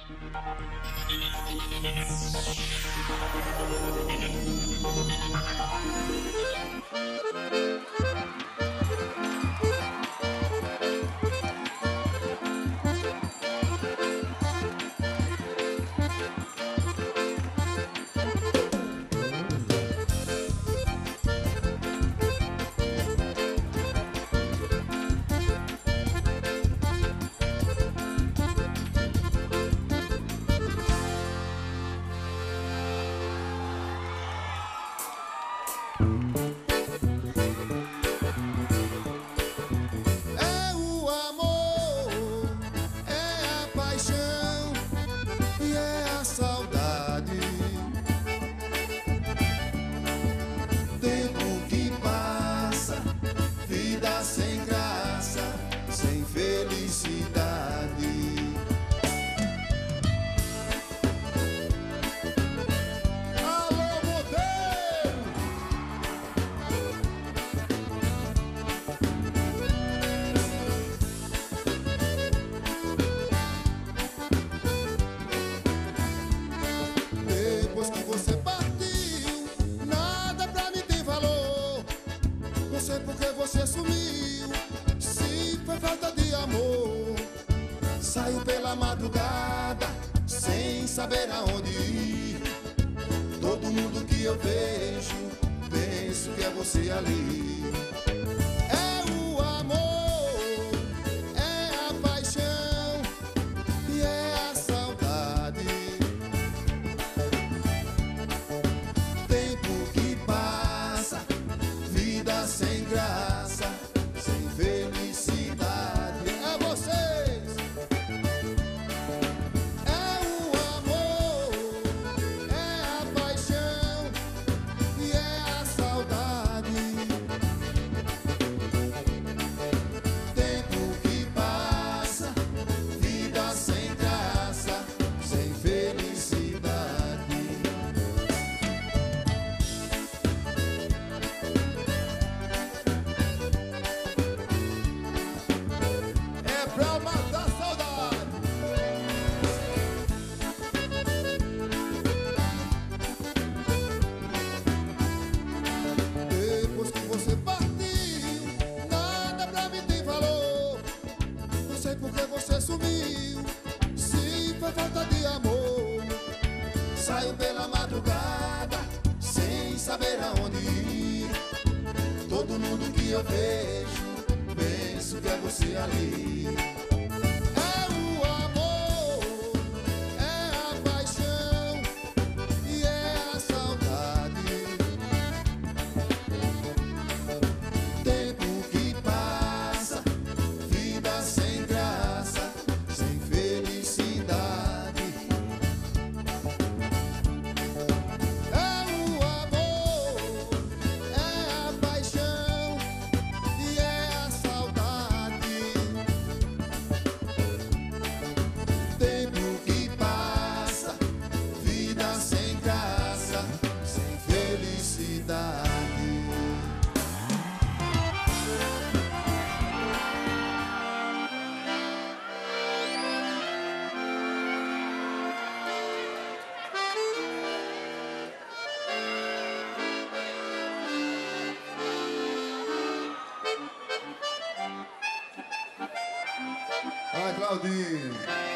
Saber aonde ir. Todo mundo que eu vejo, penso que é você ali. É o amor, é a paixão e é a saudade. Tempo que passa, vida sem graça, sem felicidade. É vocês. Saio pela madrugada, sem saber aonde ir. Todo mundo que eu vejo, penso que é você ali. É o amor, é a paixão e é a saudade. Tempo que passa, vida sem graça, sem felicidade. Vai, Claudinho.